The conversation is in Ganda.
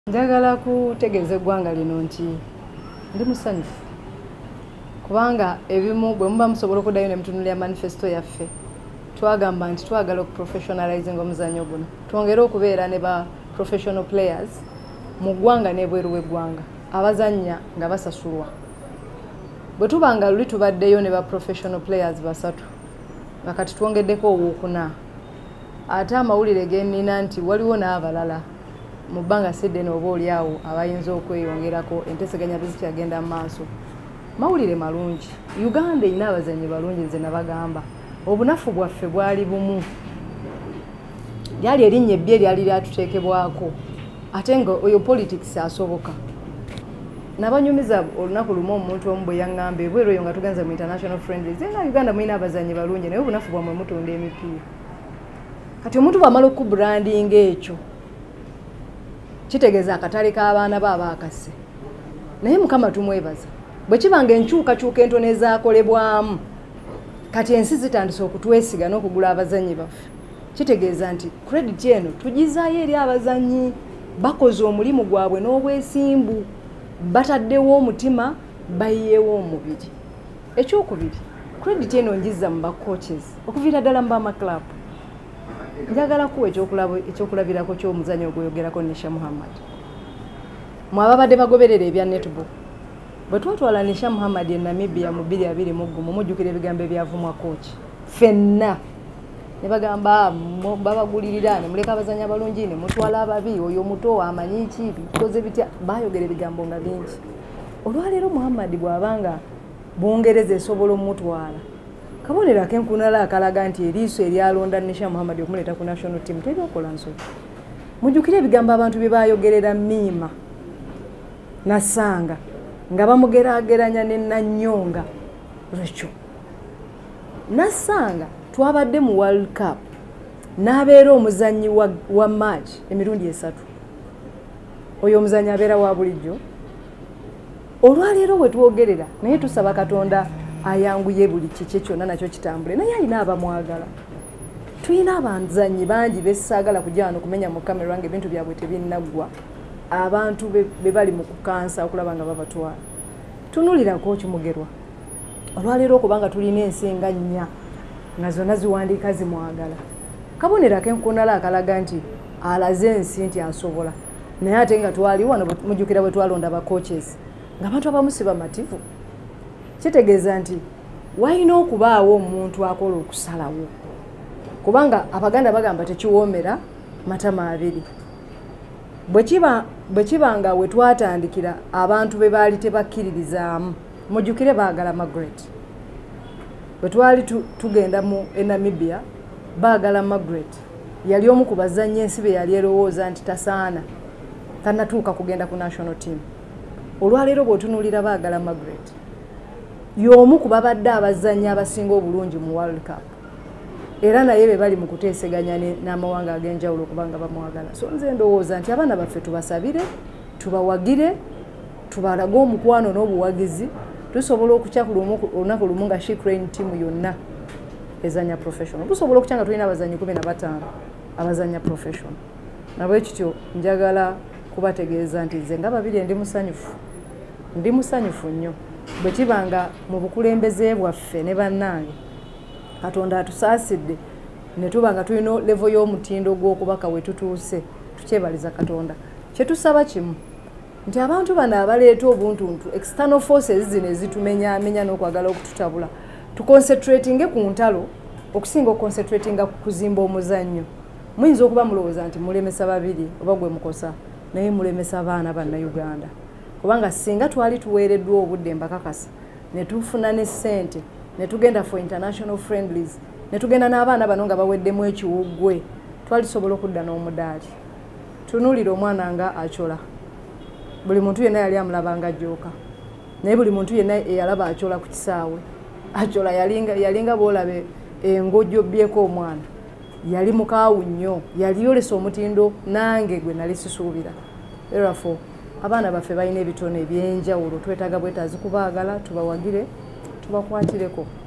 Njagala kutegeeza eggwanga lino nti ndi musanyufu kubanga ebimu bwe muba musobola okuddayo ne mutunulira manifesto yaffe twagamba nti twagala okuprofessionalizing omuzannyo guno twongere okubeera ne ba professional players mu ggwanga n'ebweru w'eggwanga abazannya nga basasulwa bwe tuba nga luli tubaddeyo ne ba professional players basatu nga kati twongeddeko owookuna ate amawulire gennina nti waliwo n'abalala mu bbanga sidde n'oba oliawo abayinza okweyongerako enteeseganya bizikyagenda mu maaso mawulire malungi Uganda erina abazannyi balungi nze nabagamba obunafu bwaffe bwali bumu lyali erinnya ebbye lyali lyatuteekebwako ate nga oyo politics asoboka nabanyumiza olunaku lumu omuntu omu bwe yaŋŋamba ebweru eyo nga tugenze mu international friendlies nga Uganda mulina abazannyi balungi naye obunafu bwammwe mutunda emipiira kati omuntu bw'amala okubrandinga ekyo kitegeeza akatale k'abaana baaba akase naye mukama tumwebaza bwe kibanga enkyukakyuka entono ezaakolebwamu kati ensi zitandise okutwesiga n'okugula abazannyi baffe kitegeeza nti credit eno tugizaayo eri abazannyi bakoze omulimu gwabwe n'obwesimbu bataddewo omutima bayiyeewo omubiri ekyokubiri credit eno ngiza mu bacoaches okuviira ddala mu bamaklabu njagala kuwa ekyokulabirako ky'omuzannyo ogweyogerako Hanisha Muhameed mwababadde bagoberera ebya netball bwe twatwala Hanisha Muhameed e Namibia mu 2021 mujjukira ebigambo ebyavumwa coach ffenna ne bagamba babagulirira ne muleka abazannya abalungi ne mutwala ababi oyo muto amanyi ki bikoze bitya bayogera ebigambo nga bingi olwaleero Muhameed bw'abanga bungereza esobola omutwala kabonero akenkunala akalaga nti eriiso eryalonda Hanisha Muhameed okumuleeta ku national team teryokola nsobi mujjukire ebigambo abantu bye bayogerera miima nasanga nga bamugeraageranya ne Nanyonga Rachel nasanga twabadde mu World Cup n'abeera omuzannyi wa match emirundi esatu oyo omuzannyi abeera wa bulijjo olwaleero we twogerera naye tusaba Katonda ayanguye buli kiki kyonna nakyo kitambule naye alina abamwagala tulina abazannyi bangi bessaagala kujja wano kumenya mu kamera nga ebintu byabwe tebinnaggwa abantu be bali mu kukansa okulaba nga babatwala tunulirako kimugerwa olwaleero okubanga tulina ensinga nnya nga zonna ziwandiika zimwagala kabonero akenkunala akalaga nti alaze ensi nti asobola naye ate nga twali wano mujjukira bwe twalonda ba coaches ng'abantu abamu si bamativu kitegeeza nti walina okubaawo omuntu akola okusalawo kubanga abaganda bagamba tekiwoomera matama abiri bwe kiba nga we twatandikira abantu be baali tebakkiririzaamu mujjukire baagala Margaret bwe twali tugenda mu Namibia baagala Margaret yali omu ku bazannyi ensi be yali erowooza nti tasaana tannatuuka kugenda ku national team olwaleero bw'otunuulira baagala Margaret y'omu ku babadde abazannyi abasinga obulungi mu World Cup era naye be bali mu kuteeseganya n'amawanga ag'enjawulo kubanga bamwagala so nze ndowooza nti abaana baffe tubasabire tubawagire tubalage omukwano n'obuwagizi tusobola okukya olunaku lumu nga Shikrane team yonna ezanya professional tusobola okukya nga tulina abazannyi 15 abazanya professional nabwe kityo njagala kubategeeza nti nze nga babiri ndi musanyufu nnyo bwe kibanga mu bukulembeze bwaffe ne bannange Katonda atusaasidde ne tuba nga tulina level y'omutindo gw'okubaka we tutuuse tukyebaliza Katonda kye tusaba kimu nti abantu bano abaleeta obuntuntu external forces zino ezitumenyaamenya n'okwagala okututabula tuconcentratinge ku ntalo okusinga okuconcentratinga ku kuzimba omuzannyo muyinza okuba mulowooza nti mulemesa babiri oba gwe mukosa naye mulemesa abaana bannayuganda kubanga singa twali tuweereddwa obudde mbakakasa ne tufuna ne ssente ne tugenda for international friendlies ne tugenda n'abaana bano nga baweddemu ekiwuggwe twali tusobola okudda n'omudaali tunuulira omwana nga Achola buli muntu yenna yali amulabanga ajooka naye buli muntu yenna eyalaba Achola ku kisaawe Achola yalinga boolabe engojjo byeko omwana yali mukaawu nnyo yali yolesa omutindo nange gwe nali sisuubira therefore abaana baffe balina ebitono ebyenjawulo twetaaga bwetaazi kubaagala tubawagire tubakwatireko